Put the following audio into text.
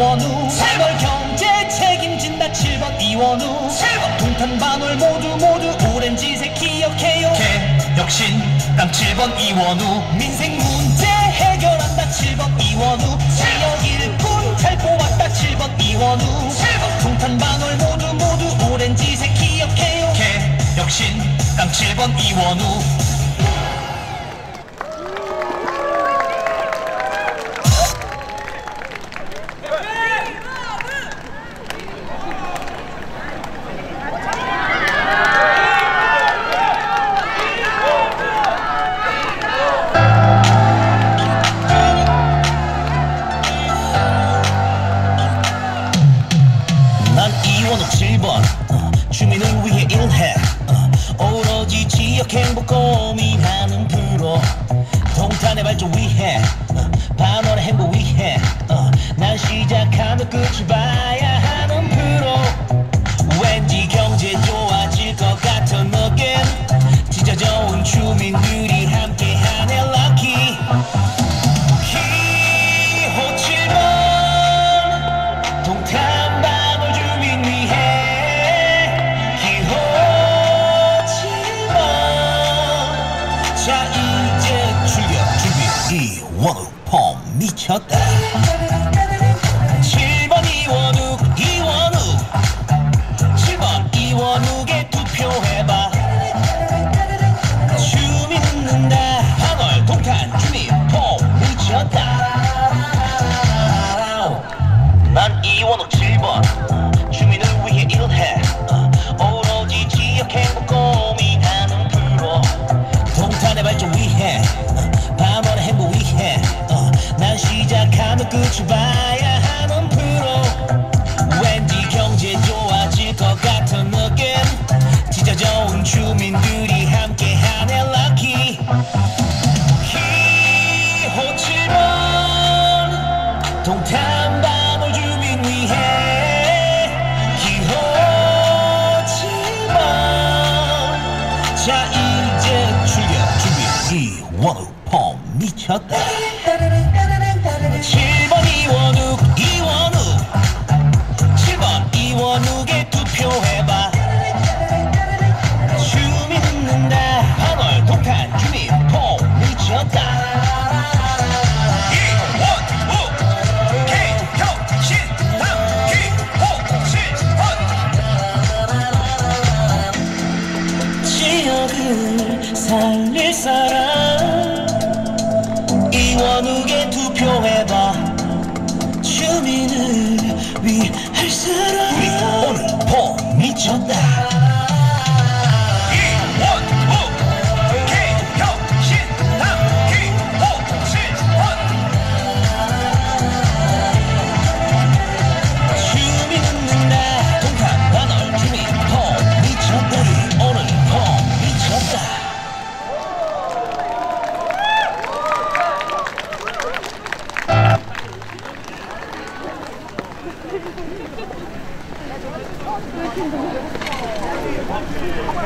이원우 3월 경제 책임진다 7번 이원우 7번 동탄 반월 모두 오렌지색 기억해요 개혁신당 7번 이원우 민생 문제 해결한다 7번 이원우 지역 일꾼 잘 뽑았다 7번 이원우 7번 동탄 반월 모두 오렌지색 기억해요 개혁신당 7번 이원우 이원우 7번 주민을 위해 일해 오로지 지역 행복 고민하는 프로 동탄의 발전 위해 반월의 행복 위해 난 시작하면 끝을 봐야 하는 프로 왠지 경제 좋아질 것 같은 느낌 진짜 좋은 주민들이 함께하네 럭키 기호 7번 동탄 자 이제 출격 준비 이원우 폼 미쳤다 7번 이원우 7번 이원우게 투표해봐 주민 웃는다 반월 동탄 주민 폼 미쳤다 난 이원우 7번 주민을 위해 일해 오로지 지역 행복 고민하는 프로 동탄의 발전 위해 밤월의 행복 위해 난 시작하면 끝을 봐야 하는 프로 왠지 경제 좋아질 것 같은 느낌 진짜 좋은 주민들이 함께하네 럭키 기호 7번 동탄 밤월 주민 위해 기호 7번 자 이제 출격 준비 이원우 폼 미쳤다 7번 이원우 7번 이원우게 투표해봐 주민 웃는다 반월 동탄 주민 폼 미쳤다 이원우 개혁신당 기호 7번 지역을 살릴 사람 이원우게 투표해봐 주민을 위할 사람 우리 오늘 폼 미쳤다